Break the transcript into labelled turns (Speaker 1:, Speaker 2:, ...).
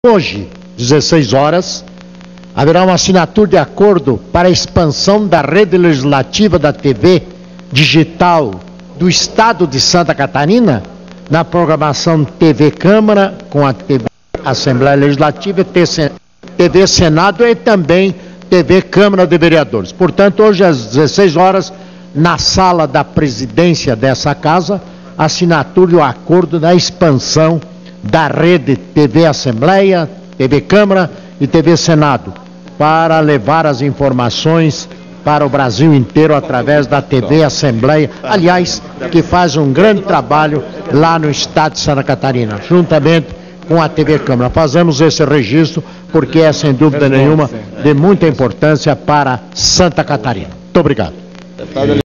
Speaker 1: Hoje, 16 horas, haverá uma assinatura de acordo para a expansão da rede legislativa da TV digital do Estado de Santa Catarina, na programação TV Câmara, com a TV Assembleia Legislativa, TV Senado e também TV Câmara de Vereadores. Portanto, hoje às 16 horas, na sala da presidência dessa casa, assinatura do acordo da expansão da rede TV Assembleia, TV Câmara e TV Senado, para levar as informações para o Brasil inteiro através da TV Assembleia, aliás, que faz um grande trabalho lá no estado de Santa Catarina, juntamente com a TV Câmara. Fazemos esse registro porque é, sem dúvida nenhuma, de muita importância para Santa Catarina. Muito obrigado.